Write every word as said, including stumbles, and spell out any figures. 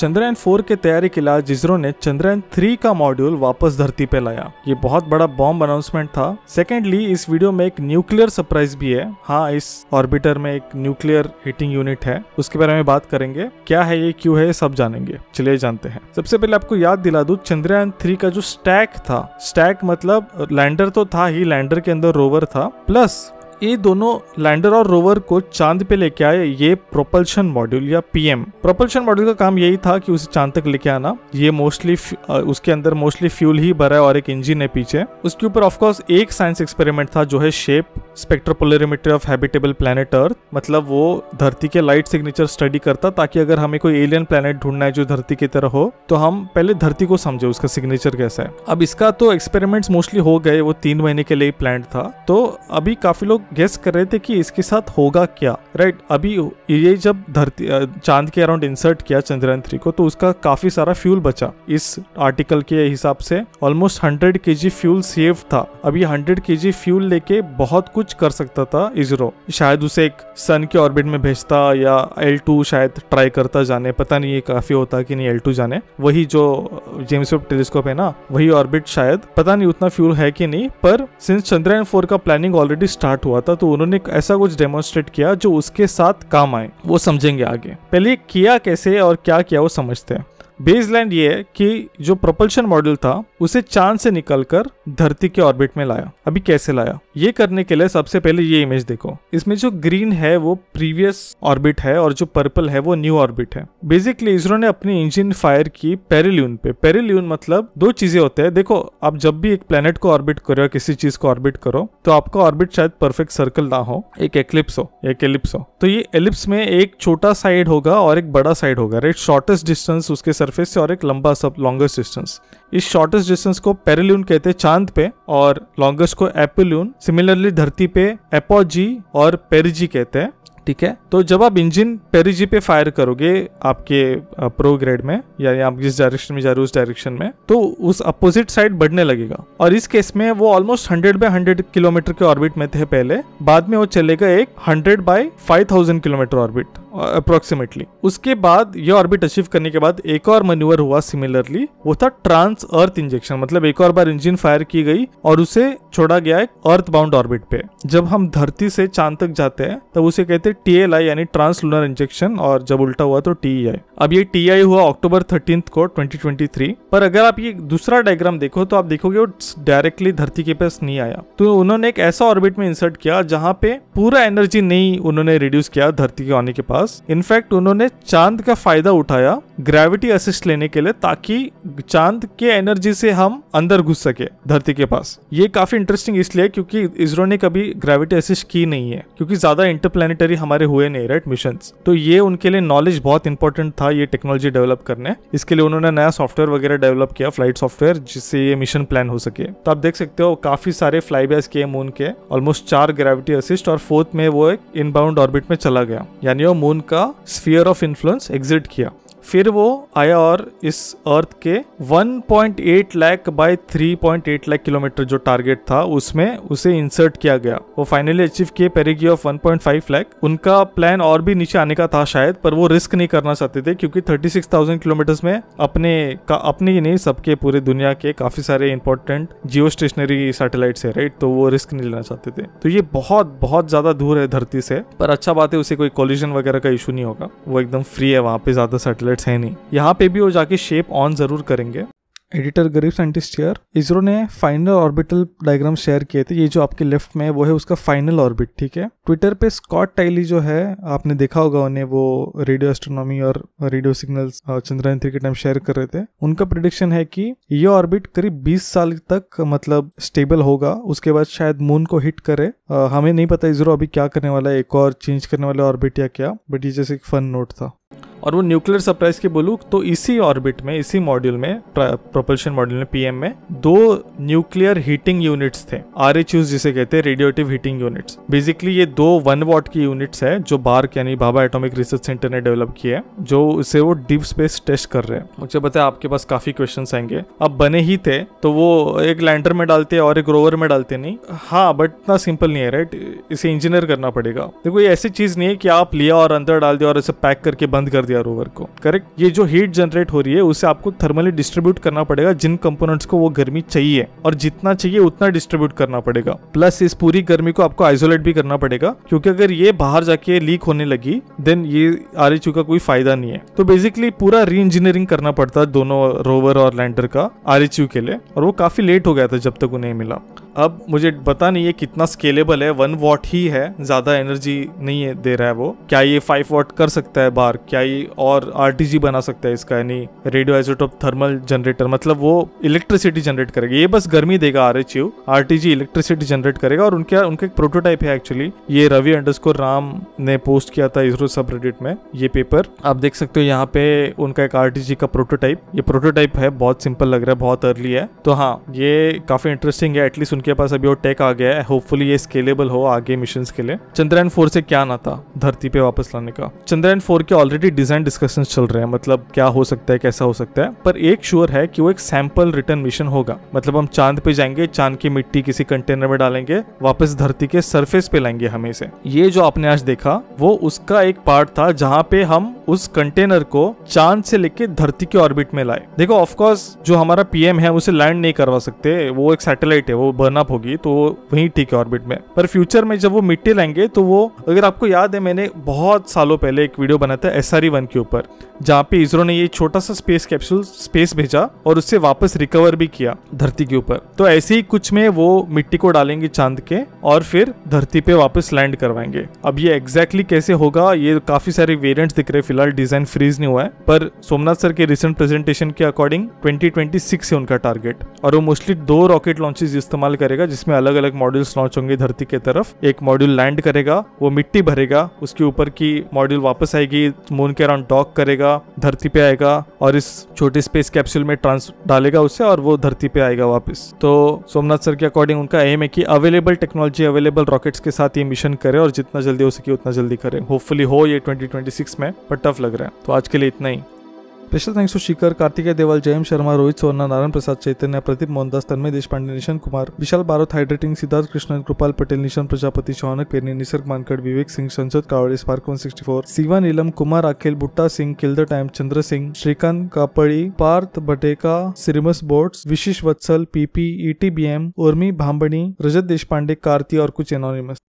Chandrayaan four के तैयारी के लिए इसरो ने चंद्रयान थ्री का मॉड्यूल वापस धरती पे लाया। ये बहुत बड़ा बॉम्ब अनाउंसमेंट था। सेकेंडली, इस वीडियो में एक न्यूक्लियर सरप्राइज भी है। हाँ, इस ऑर्बिटर में एक न्यूक्लियर हीटिंग यूनिट है, उसके बारे में बात करेंगे। क्या है ये, क्यों है, सब जानेंगे। चलिए जानते हैं। सबसे पहले आपको याद दिला दूं, चंद्रयान थ्री का जो स्टैक था, स्टैक मतलब लैंडर तो था ही, लैंडर के अंदर रोवर था, प्लस ये दोनों लैंडर और रोवर को चांद पे लेके आए ये प्रोपल्शन मॉड्यूल या पीएम। प्रोपल्शन मॉड्यूल का काम यही था कि उसे चांद तक लेके आना। ये मोस्टली उसके अंदर मोस्टली फ्यूल ही भरा है और एक इंजन है पीछे। उसके ऊपर ऑफ कोर्स एक साइंस एक्सपेरिमेंट था जो है shape spectropolarimeter of habitable planet earth, मतलब वो धरती के लाइट सिग्नेचर स्टडी करता ताकि अगर हमें कोई एलियन प्लैनेट ढूंढना है जो धरती की तरह हो तो हम पहले धरती को समझे उसका सिग्नेचर कैसा है। अब इसका तो एक्सपेरिमेंट्स मोस्टली हो गए, वो तीन महीने के लिए प्लान था। तो अभी काफी लोग गेस कर रहे थे कि इसके साथ होगा क्या, राइट। अभी ये जब धरती चांद के अराउंड इंसर्ट किया चंद्रयान थ्री को तो उसका काफी सारा फ्यूल बचा। इस आर्टिकल के हिसाब से almost hundred kg fuel save था। अभी हंड्रेड केजी फ्यूल लेके बहुत कुछ कर सकता था इसरो। शायद उसे एक सन के ऑर्बिट में भेजता या एल टू शायद ट्राई करता जाने, पता नहीं ये काफी होता कि नहीं एल टू जाने। वही जो जेम्स वेब टेलीस्कोप है ना, वही ऑर्बिट शायद, पता नहीं उतना फ्यूल है कि नहीं। पर सिंस चंद्रयान फोर का प्लानिंग ऑलरेडी स्टार्ट हुआ था तो उन्होंने ऐसा कुछ डेमोन्स्ट्रेट किया जो उसके साथ काम आए, वो समझेंगे आगे। पहले किया कैसे और क्या किया वो समझते हैं। बेसलाइन ये है कि जो प्रोपल्शन मॉड्यूल था उसे चांद से निकलकर धरती के ऑर्बिट में लाया। अभी कैसे लाया, ये करने के लिए सबसे पहले ये इमेज देखो। इसमें जो ग्रीन है वो प्रीवियस ऑर्बिट है और जो पर्पल है वो न्यू ऑर्बिट है। बेसिकली इसरो ने अपनी इंजन फायर की पेरिल्यून पे। पेरिल्यून मतलब दो चीजें होते हैं। देखो, आप जब भी एक प्लेनेट को ऑर्बिट करो या किसी चीज को ऑर्बिट करो तो आपका ऑर्बिट शायद परफेक्ट सर्कल ना हो, एक एक्लिप्स हो, एक एलिप्स हो। तो ये एलिप्स में एक छोटा साइड होगा और एक बड़ा साइड होगा, राइट। शॉर्टेस्ट डिस्टेंस उसके सरफेस से और एक लंबा सब लॉन्गेस्ट डिस्टेंस। इस शॉर्टेस्ट डिस्टेंस को पेरिल्यून कहते हैं चांद पे और लॉन्गेस्ट को एपोल्यून। सिमिलरली धरती पे एपोजी और पेरिजी कहते हैं, ठीक है। तो जब आप इंजन पेरिजी पे फायर करोगे आपके प्रो ग्रेड में, यानी आप जिस डायरेक्शन में जा रहे हो उस डायरेक्शन में, तो उस अपोजिट साइड बढ़ने लगेगा। और इस केस में वो almost hundred by hundred kilometre के ऑर्बिट में थे पहले, बाद में वो चलेगा एक hundred by five thousand kilometre orbit approximately. उसके बाद ये ऑर्बिट अचीव करने के बाद एक और मैन्यूवर हुआ सिमिलरली, वो था ट्रांस अर्थ इंजेक्शन। मतलब एक और बार इंजन फायर की गई और उसे छोड़ा गया एक अर्थ बाउंड ऑर्बिट पे। जब हम धरती से चांद तक जाते हैं तब उसे कहते हैं टी एल आई यानी ट्रांस लूनर इंजेक्शन, और जब उल्टा हुआ तो टी ई आई। अब ये टी आई हुआ अक्टूबर थर्टीन्थ को ट्वेंटी ट्वेंटी थ्री। पर अगर आप ये दूसरा डायग्राम देखो तो आप देखोगे वो डायरेक्टली धरती के पास नहीं आया। तो उन्होंने एक ऐसा ऑर्बिट में इंसर्ट किया जहां पे पूरा एनर्जी नहीं उन्होंने रिड्यूस किया धरती के आने के पास। इनफैक्ट उन्होंने चांद का फायदा उठाया ग्रेविटी असिस्ट लेने के लिए, ताकि चांद के एनर्जी से हम अंदर घुस सके धरती के पास। ये काफी इंटरेस्टिंग इसलिए क्योंकि इसरो ने कभी ग्रेविटी असिस्ट की नहीं है, क्योंकि ज्यादा इंटरप्लैनेटरी हमारे हुए नहीं, राइट, मिशंस। तो ये उनके लिए नॉलेज बहुत इंपॉर्टेंट था ये टेक्नोलॉजी डेवलप करने। इसके लिए उन्होंने नया सॉफ्टवेयर वगैरह डेवलप किया, फ्लाइट सॉफ्टवेयर, जिससे ये मिशन प्लान हो सके। तो आप देख सकते हो काफी सारे फ्लाईबैस किए मून के, ऑलमोस्ट चार ग्रेविटी असिस्ट, और फोर्थ में वो एक इनबाउंड ऑर्बिट में चला गया, यानी वो मून का स्फीयर ऑफ इन्फ्लुएंस एग्जिट किया। फिर वो आया और इस अर्थ के one point eight lakh by three point eight lakh kilometre जो टारगेट था उसमें उसे इंसर्ट किया गया। वो फाइनली अचीव किए perigee of one point five lakh. उनका प्लान और भी नीचे आने का था शायद, पर वो रिस्क नहीं करना चाहते थे क्योंकि थर्टी सिक्स थाउजेंड किलोमीटर्स में अपने का अपने ही नहीं सबके पूरे दुनिया के काफी सारे इंपॉर्टेंट जियो स्टेशनरी सैटेलाइट्स है, राइट। तो वो रिस्क नहीं लेना चाहते थे। तो ये बहुत बहुत ज्यादा दूर है धरती से, पर अच्छा बात है उसे कोई कोलिजन वगैरह का इशू नहीं होगा, वो एकदम फ्री है, वहां पे ज्यादा सैटेलाइट है नहीं। यहाँ पे भी वो जाके शेप ऑन जरूर करेंगे। एडिटर गरीब साइंटिस्ट हियर। इसरो ने फाइनल ऑर्बिटल डायग्राम शेयर किए थे। ये जो आपके लेफ्ट में है वो है उसका फाइनल ऑर्बिट, ठीक है। ट्विटर पे स्कॉट टाइली जो है, आपने देखा होगा उन्हें, वो रेडियो एस्ट्रोनॉमी और रेडियो सिग्नल्स चंद्रयान थ्री के टाइम शेयर कर रहे थे। उनका प्रेडिक्शन है कि ये ऑर्बिट करीब बीस साल तक मतलब स्टेबल होगा, उसके बाद शायद मून को हिट करे। आ, हमें नहीं पता इसरो अभी क्या करने वाला है, एक और चेंज करने वाला ऑर्बिट या क्या, बट ये जैसे एक फन नोट था। और वो न्यूक्लियर सरप्राइज के बोलूँ तो इसी ऑर्बिट में, इसी मॉड्यूल में, प्रोपल्शन मॉड्यूल में, पीएम में दो न्यूक्लियर हीटिंग यूनिट्स थे, आरएचयूज जिसे कहते हैं, रेडियोएक्टिव हीटिंग यूनिट्स। बेसिकली ये दो वन वॉट की यूनिट्स है जो बार्क यानी भाभा एटॉमिक रिसर्च सेंटर ने डेवलप किया है, जो उसे वो डीप स्पेस टेस्ट कर रहे हैं। मुझे पता है आपके पास काफी क्वेश्चंस आएंगे। अब बने ही थे तो वो एक लैंडर में डालते और एक रोवर में डालते नहीं। हाँ, बट इतना सिंपल नहीं है, राइट। इसे इंजीनियर करना पड़ेगा। देखो ये ऐसी चीज नहीं है कि आप लिया और अंदर डाल दिया और इसे पैक करके बंद कर दिया दिया रोवर को, करेक्ट। ये जो हीट जनरेट हो रही है उसे आपको थर्मली डिस्ट्रीब्यूट करना पड़ेगा जिन कंपोनेंट्स को वो गर्मी चाहिए, और जितना चाहिए उतना डिस्ट्रीब्यूट करना पड़ेगा। प्लस इस पूरी गर्मी को आपको आइसोलेट भी करना पड़ेगा, क्योंकि अगर ये बाहर जाके लीक होने लगी देन ये आरएचयू का कोई फायदा नहीं है। तो बेसिकली पूरा री इंजीनियरिंग करना पड़ता है दोनों रोवर और लैंडर का आरएचयू के लिए, और वो काफी लेट हो गया था जब तक उन्हें मिला। अब मुझे पता नहीं है कितना स्केलेबल है, वन वॉट ही है, ज्यादा एनर्जी नहीं है दे रहा है वो। क्या ये फाइव वॉट कर सकता है बार, क्या ये और आरटीजी बना सकता है इसका, यानी रेडियो आइसोटोप थर्मल जनरेटर, मतलब वो इलेक्ट्रिसिटी जनरेट करेगा। ये बस गर्मी देगा आरएचयू, आरटीजी इलेक्ट्रिसिटी जनरेट करेगा। और उनका उनका एक प्रोटोटाइप है एक्चुअली, ये रवि अंडरस्कोर राम ने पोस्ट किया था इसरो सबरेडिट में ये पेपर, आप देख सकते हो यहाँ पे उनका एक आरटीजी का प्रोटोटाइप। ये प्रोटोटाइप है, बहुत सिंपल लग रहा है, बहुत अर्ली है। तो हाँ, ये काफी इंटरेस्टिंग है, एटलीस्ट के पास अभी वो टेक आ गया है। होपफुली ये स्केलेबल हो आगे मिशंस के लिए। चंद्रयान फोर से क्या ना था धरती पे वापस लाने का। चंद्रयान फोर के ऑलरेडी डिजाइन डिस्कशंस चल रहे हैं, मतलब क्या हो सकता है, कैसा हो सकता है। पर एक श्योर है कि वो एक सैंपल रिटर्न मिशन होगा, मतलब हम चांद पे जाएंगे, चांद की मिट्टी किसी कंटेनर में डालेंगे, वापस धरती के सरफेस पे लाएंगे हमें इसे। ये जो आपने आज देखा वो उसका एक पार्ट था जहां पे हम उस कंटेनर को चांद से लेके धरती के ऑर्बिट में लाए। देखो ऑफकोर्स जो हमारा पीएम है उसे लैंड नहीं करवा सकते, वो एक सैटेलाइट है, वो बर्न अप होगी तो वहीं ठीक है ऑर्बिट में। पर फ्यूचर में जब वो मिट्टी लाएंगे तो वो, अगर आपको याद है मैंने बहुत सालों पहले एक वीडियो बनाया था एसआरई वन के ऊपर, जहाँ पे इसरो ने ये छोटा सा स्पेस कैप्सूल स्पेस भेजा और उससे वापस रिकवर भी किया धरती के ऊपर। तो ऐसे ही कुछ में वो मिट्टी को डालेंगे चांद के और फिर धरती पे वापस लैंड करवाएंगे। अब ये एग्जैक्टली कैसे होगा, ये काफी सारे वेरिएंट्स दिख रहे हैं, फिलहाल डिजाइन फ्रीज नहीं हुआ है। पर सोमनाथ सर के रिसेंट प्रेजेंटेशन के अकॉर्डिंग ट्वेंटी ट्वेंटी सिक्स है उनका टारगेट, और वो मोस्टली दो रॉकेट लॉन्चेस इस्तेमाल करेगा जिसमें अलग अलग मॉड्यूल्स लॉन्च होंगे धरती के तरफ। एक मॉड्यूल लैंड करेगा, वो मिट्टी भरेगा, उसके ऊपर की मॉड्यूल वापस आएगी, मून के अराउंड डॉक करेगा, धरती पे आएगा और इस छोटे स्पेस कैप्सूल में ट्रांस डालेगा उसे, और वो धरती पे आएगा वापस। तो सोमनाथ सर के अकॉर्डिंग उनका एम है कि अवेलेबल टेक्नोलॉजी, अवेलेबल रॉकेट्स के साथ ये मिशन करे और जितना जल्दी हो सके उतना जल्दी करे। होपफुली हो ये ट्वेंटी ट्वेंटी सिक्स में, पर टफ लग रहा है। तो आज के लिए इतना ही। Special thanks to Shikhar, Kartikeya Deval, Jayam Sharma, Rohit Sona, Narayan Prasad, Chaitanya, Pradeep Mohandas, Tanmay Deshpande, Nishan Kumar, Vishal Barot, hydrating, Siddharth Krishnan, Kripal Patel, Nishan Prajapati, Shaunak Perni, Nisarg Mankad, Vivek Singh, Sansad Kawade, spark one sixty four, Seeva Neelam, Kumar Akhil, Butta Singh, kill the time, Chandra Singh, Shrikant Kapadi, Parth Bateka, सिरिमस bots, Vishish Vatsal, PP, ETBM, Urmi Bhambani, Rajat Deshpande, Karti और कुछ एनोनिमस।